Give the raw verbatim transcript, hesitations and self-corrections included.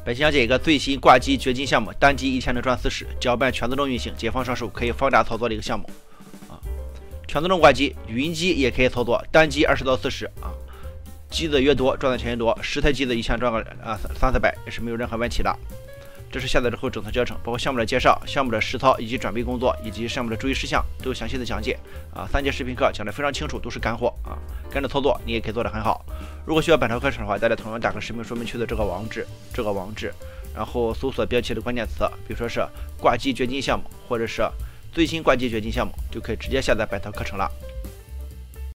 本期讲解一个最新挂机掘金项目，单机一天能赚四十，搅拌全自动运行，解放上手，可以放大操作的一个项目啊。全自动挂机，云机也可以操作，单机二十到四十啊。机子越多，赚的钱越多，十台机子一天赚个啊三四百也是没有任何问题的。这是下载之后整套教程，包括项目的介绍、项目的实操以及转背工作以及项目的注意事项都有详细的讲解啊。三节视频课讲的非常清楚，都是干货啊，跟着操作你也可以做得很好。如果需要本套课程的话，大家同样打开视频说明区的这个网址，这个网址，然后搜索标题的关键词，比如说是挂机掘金项目，或者是最新挂机掘金项目，就可以直接下载本套课程了。